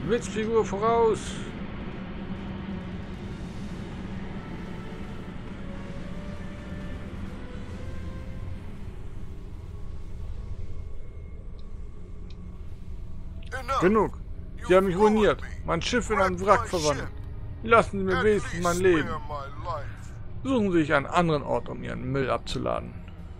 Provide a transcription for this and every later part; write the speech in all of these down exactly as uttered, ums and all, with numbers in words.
Witzfigur voraus! Genug! Sie haben mich ruiniert. Mein Schiff in ein Wrack verwandelt. Lassen Sie mir wenigstens mein Leben. Suchen Sie sich einen anderen Ort, um Ihren Müll abzuladen.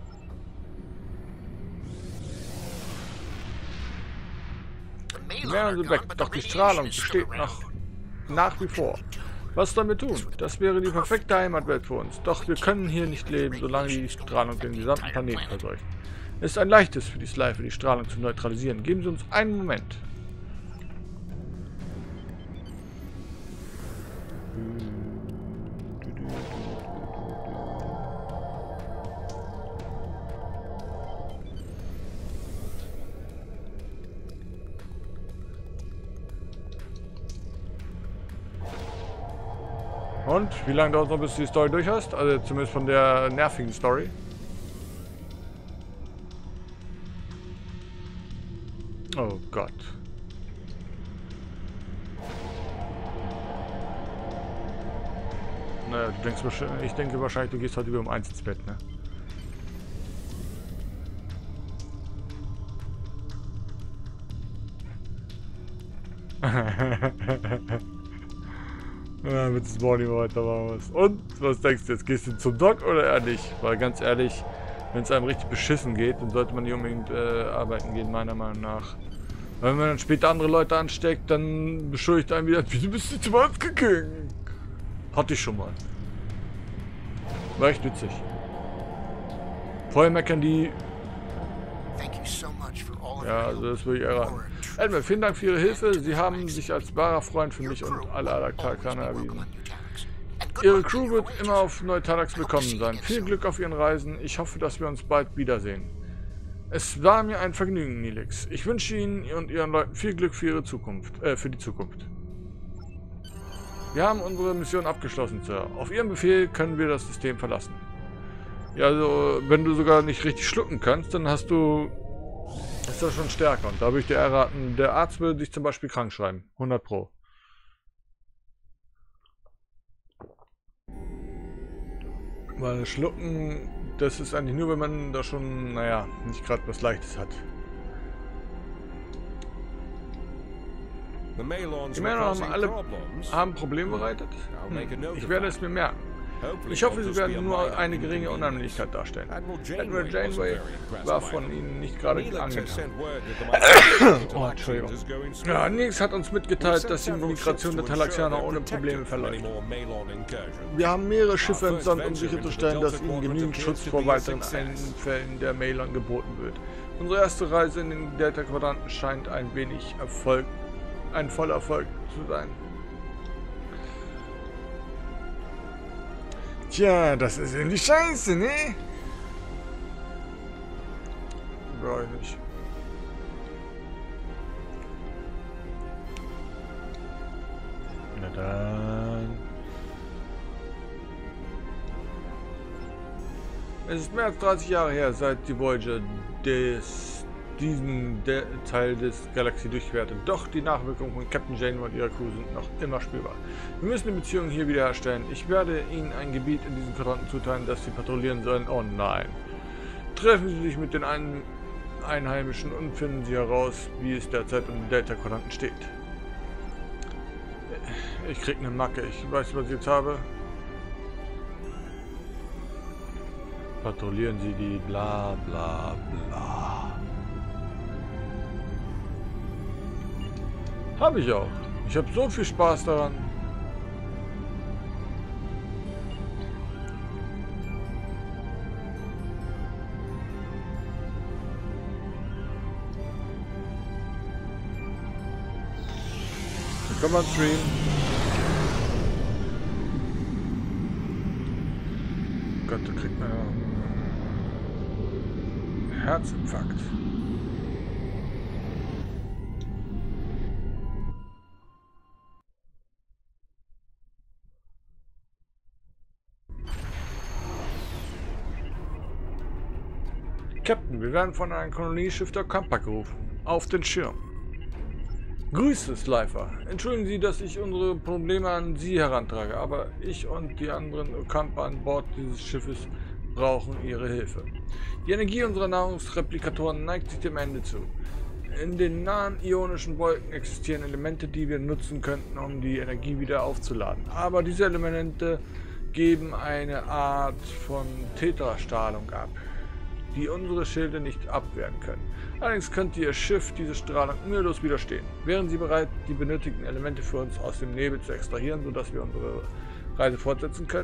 Wären Sie weg, doch die Strahlung besteht noch nach wie vor. Was sollen wir tun? Das wäre die perfekte Heimatwelt für uns. Doch wir können hier nicht leben, solange die Strahlung den gesamten Planeten verseucht. Es ist ein leichtes für die Slifer, die Strahlung zu neutralisieren. Geben Sie uns einen Moment. Und? Wie lange dauert es noch, bis du die Story durch hast? Also zumindest von der nervigen Story. Oh Gott. Naja, du denkst wahrscheinlich, ich denke wahrscheinlich, du gehst heute wieder um eins ins Bett, ne? Ja, mit dem Morning weiter machen wir es. Und, was denkst du jetzt? Gehst du zum Doc oder eher nicht? Weil ganz ehrlich, wenn es einem richtig beschissen geht, dann sollte man nicht unbedingt äh, arbeiten gehen, meiner Meinung nach. Weil wenn man dann später andere Leute ansteckt, dann beschuldigt einen wieder, wieso bist du zum Arzt gegangen? Hatte ich schon mal. War echt witzig. Vorher meckern die... Ja, also das würde ich erraten. Edmund, vielen Dank für Ihre Hilfe. Sie haben sich als wahrer Freund für mich und alle Alaktarkaner erwiesen. Ihre Crew wird immer auf Neutalax willkommen sein. Viel Glück auf Ihren Reisen. Ich hoffe, dass wir uns bald wiedersehen. Es war mir ein Vergnügen, Nilix. Ich wünsche Ihnen und Ihren Leuten viel Glück für Ihre Zukunft, äh, für die Zukunft. Wir haben unsere Mission abgeschlossen, Sir. Auf Ihren Befehl können wir das System verlassen. Ja, also, wenn du sogar nicht richtig schlucken kannst, dann hast du... ist das schon stärker. Und da würde ich dir erraten, der Arzt würde dich zum Beispiel krank schreiben. hundert Pro. Weil schlucken, das ist eigentlich nur, wenn man da schon, naja, nicht gerade was Leichtes hat. Die Männer haben alle haben Probleme bereitet. Hm. Ich werde es mir merken. Ich hoffe, sie werden nur eine geringe Unannehmlichkeit darstellen. Admiral Janeway war von ihnen nicht gerade angenehm. Oh, Entschuldigung. Ja, Nix hat uns mitgeteilt, dass die Migration der Talaxianer ohne Probleme verläuft. Wir haben mehrere Schiffe entsandt, um sicherzustellen, dass ihnen genügend Schutz vor weiteren Einfällen der Maelon geboten wird. Unsere erste Reise in den Delta-Quadranten scheint ein wenig Erfolg, ein voller Erfolg zu sein. Tja, das ist irgendwie scheiße, ne? Brauche ich nicht. Na dann. Es ist mehr als dreißig Jahre her, seit die Voyager des, diesen De Teil des Galaxie durchquerte. Doch die Nachwirkungen von Captain Janeway und ihrer Crew sind noch immer spürbar. Wir müssen die Beziehungen hier wiederherstellen. Ich werde Ihnen ein Gebiet in diesem Quadranten zuteilen, das Sie patrouillieren sollen. Oh nein. Treffen Sie sich mit den Ein Einheimischen und finden Sie heraus, wie es derzeit um den Delta-Quadranten steht. Ich krieg eine Macke. Ich weiß, was ich jetzt habe. Patrouillieren Sie die bla bla bla. Habe ich auch. Ich habe so viel Spaß daran. Willkommen am Stream. Gott, da kriegt man ja Herzinfarkt. Captain, wir werden von einem Kolonieschiff der Kampa gerufen. Auf den Schirm. Grüße, Slifer. Entschuldigen Sie, dass ich unsere Probleme an Sie herantrage, aber ich und die anderen Ocampa an Bord dieses Schiffes brauchen Ihre Hilfe. Die Energie unserer Nahrungsreplikatoren neigt sich dem Ende zu. In den nahen ionischen Wolken existieren Elemente, die wir nutzen könnten, um die Energie wieder aufzuladen. Aber diese Elemente geben eine Art von Tetrastrahlung ab, die unsere Schilde nicht abwehren können. Allerdings könnte Ihr Schiff diese Strahlung mühelos widerstehen. Wären Sie bereit, die benötigten Elemente für uns aus dem Nebel zu extrahieren, sodass wir unsere Reise fortsetzen können?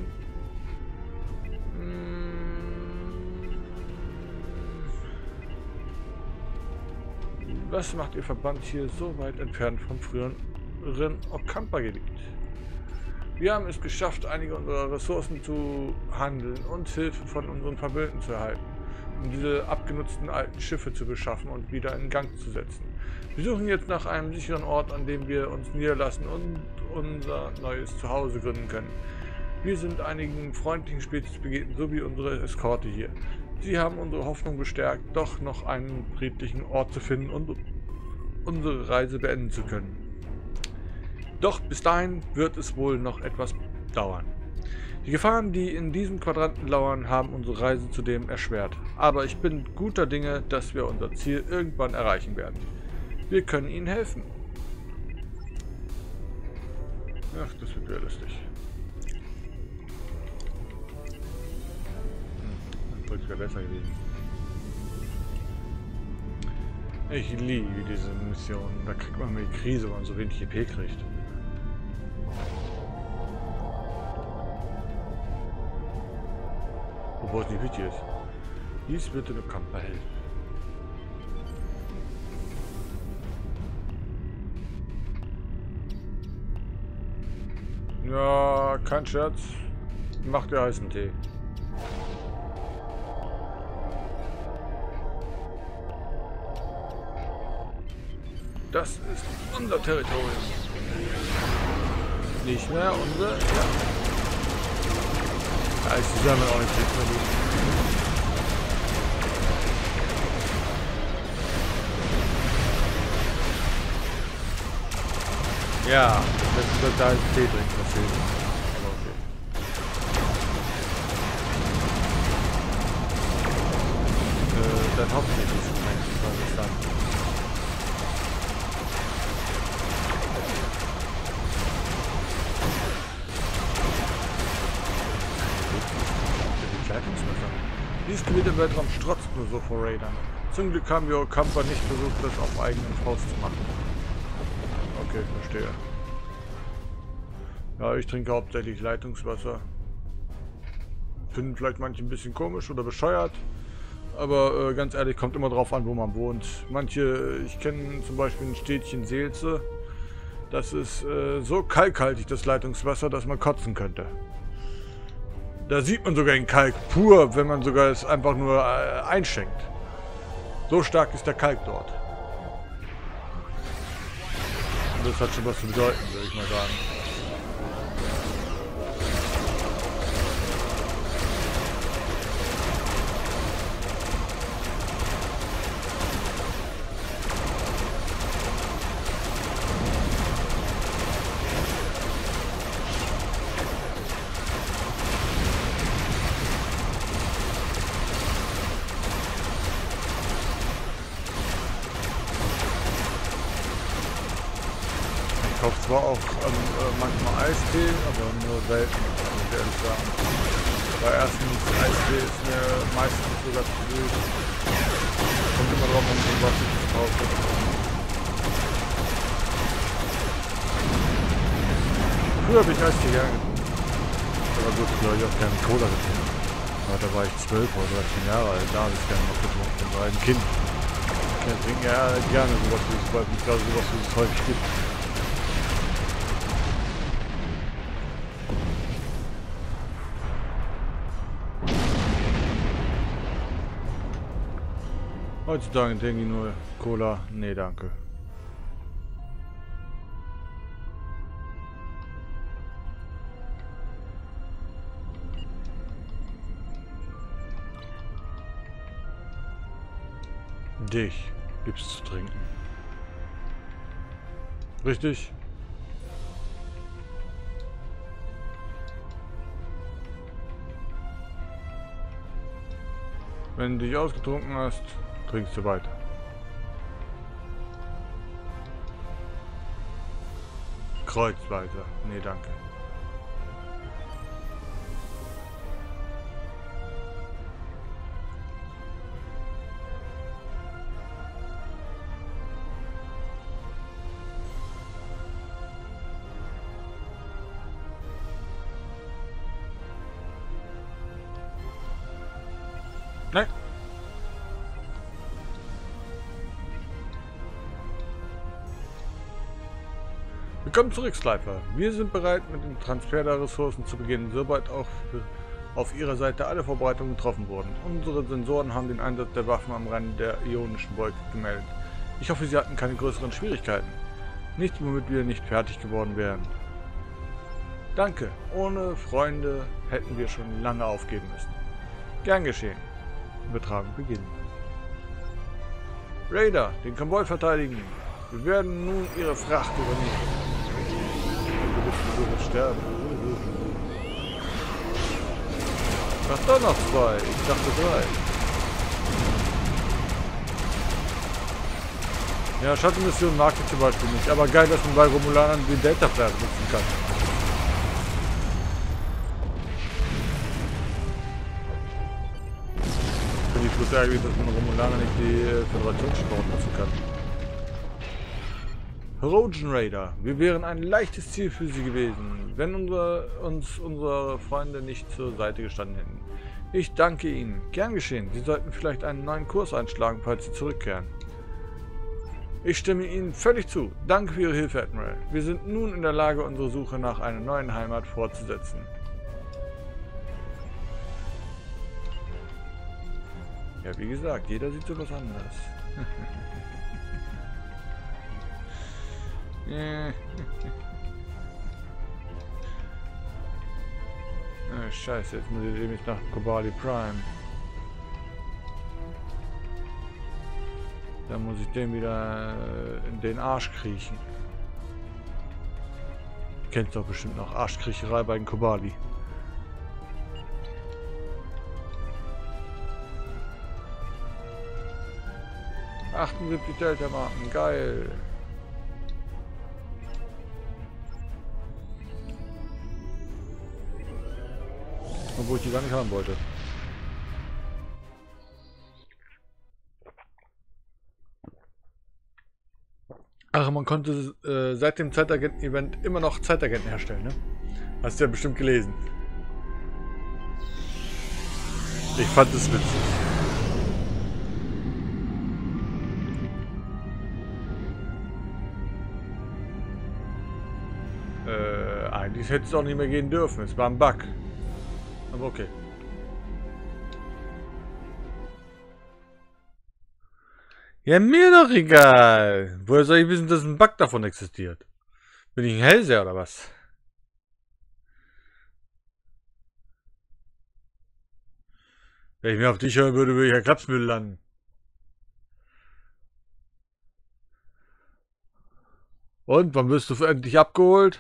Was macht Ihr Verband hier so weit entfernt vom früheren Ocampa-Gebiet? Wir haben es geschafft, einige unserer Ressourcen zu handeln und Hilfe von unseren Verbündeten zu erhalten, um diese abgenutzten alten Schiffe zu beschaffen und wieder in Gang zu setzen. Wir suchen jetzt nach einem sicheren Ort, an dem wir uns niederlassen und unser neues Zuhause gründen können. Wir sind einigen freundlichen Spezies begegnet, so wie unsere Eskorte hier. Sie haben unsere Hoffnung bestärkt, doch noch einen friedlichen Ort zu finden und unsere Reise beenden zu können. Doch bis dahin wird es wohl noch etwas dauern. Die Gefahren, die in diesem Quadranten lauern, haben unsere Reise zudem erschwert. Aber ich bin guter Dinge, dass wir unser Ziel irgendwann erreichen werden. Wir können Ihnen helfen. Ach, das wird wieder lustig. Hm, das wäre besser gewesen. Ich liebe diese Mission. Da kriegt man mal die Krise, wenn man so wenig E P kriegt. Obwohl es nicht wichtig ist. Dies wird in Ocampa helfen. Ja, kein Scherz. Macht der heißen Tee. Das ist unser Territorium. Nicht mehr unser. Ja. Also zusammen auch nicht verlieren. Ja, das wird da Tee trinken, das hilft. Aber okay. Äh, dann hoffentlich ist es eigentlich dann. Dieses Gebiet im Weltraum strotzt nur so vor Raidern. Zum Glück haben wir Ocampa nicht versucht, das auf eigenen Faust zu machen. Okay, verstehe. Ja, ich trinke hauptsächlich Leitungswasser. Finden vielleicht manche ein bisschen komisch oder bescheuert. Aber äh, ganz ehrlich, kommt immer drauf an, wo man wohnt. Manche, ich kenne zum Beispiel ein Städtchen Seelze. Das ist äh, so kalkhaltig, das Leitungswasser, dass man kotzen könnte. Da sieht man sogar den Kalk pur, wenn man sogar es einfach nur äh, einschenkt. So stark ist der Kalk dort. Und das hat schon was zu bedeuten, würde ich mal sagen. Ich kaufe zwar auch ähm, äh, manchmal Eistee, aber nur selten, muss ich ehrlich sagen. Weil erstens, Eistee ist mir meistens sogar zu wild. Kommt immer drauf an, was ich kaufe. Früher habe ich Eistee gerne getrunken. Aber gut, ich glaube, ich auch gerne Cola getrunken. Aber da war ich zwölf oder dreizehn Jahre alt, da habe ich gerne noch getrunken. Ich war ein Kind. Ich trinke ja gerne sowas, wie es, weil ich glaube, sowas, wie es häufig gibt. Heutzutage denke ich nur Cola. Nee, danke. Dich gibt's zu trinken. Richtig? Wenn du dich ausgetrunken hast, trinkst du weiter. Kreuz weiter. Nee, danke. Nein. Willkommen zurück, Slifer. Wir sind bereit, mit dem Transfer der Ressourcen zu beginnen, sobald auch für auf ihrer Seite alle Vorbereitungen getroffen wurden. Unsere Sensoren haben den Einsatz der Waffen am Rand der ionischen Wolke gemeldet. Ich hoffe, sie hatten keine größeren Schwierigkeiten. Nichts, womit wir nicht fertig geworden wären. Danke. Ohne Freunde hätten wir schon lange aufgeben müssen. Gern geschehen. Übertragung beginnen. Raider, den Konvoi verteidigen. Wir werden nun ihre Fracht übernehmen. Du wirst sterben. Ach, da noch zwei. Ich dachte drei. Ja, Schattenmission mag ich zum Beispiel nicht. Aber geil, dass man bei Romulanern den Delta Flare nutzen kann. Finde ich bloß ärgerlich, dass man Romulaner nicht die Föderationssporen nutzen kann. Herogen Raider, wir wären ein leichtes Ziel für sie gewesen, wenn unsere, uns unsere Freunde nicht zur Seite gestanden hätten. Ich danke Ihnen. Gern geschehen. Sie sollten vielleicht einen neuen Kurs einschlagen, falls Sie zurückkehren. Ich stimme Ihnen völlig zu. Danke für Ihre Hilfe, Admiral. Wir sind nun in der Lage, unsere Suche nach einer neuen Heimat fortzusetzen. Ja, wie gesagt, jeder sieht sowas anders. Oh, scheiße, jetzt muss ich nämlich nach Kobali Prime. Da muss ich den wieder in den Arsch kriechen. Kennt doch bestimmt noch Arschkriecherei bei den Kobali. achtundsiebzig Delta Marken, geil. Obwohl ich die gar nicht haben wollte. Ach, man konnte äh, seit dem Zeitagenten-Event immer noch Zeitagenten herstellen, ne? Hast du ja bestimmt gelesen. Ich fand es witzig. Äh, eigentlich hätte es auch nicht mehr gehen dürfen. Es war ein Bug. Aber okay. Ja, mir doch egal. Woher soll ich wissen, dass ein Bug davon existiert? Bin ich ein Hellseher oder was? Wenn ich mir auf dich hören würde, würde ich ja Klapsmüll landen. Und, wann wirst du endlich abgeholt?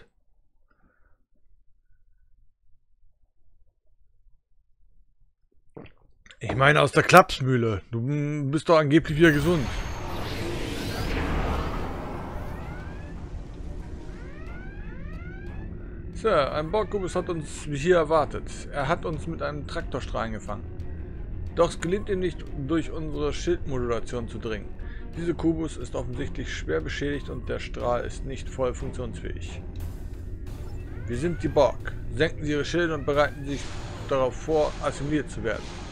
Ich meine aus der Klapsmühle. Du bist doch angeblich wieder gesund. Sir, ein Borgkubus hat uns hier erwartet. Er hat uns mit einem Traktorstrahl eingefangen. Doch es gelingt ihm nicht, durch unsere Schildmodulation zu dringen. Dieser Kubus ist offensichtlich schwer beschädigt und der Strahl ist nicht voll funktionsfähig. Wir sind die Borg. Senken Sie Ihre Schilde und bereiten sich darauf vor, assimiliert zu werden.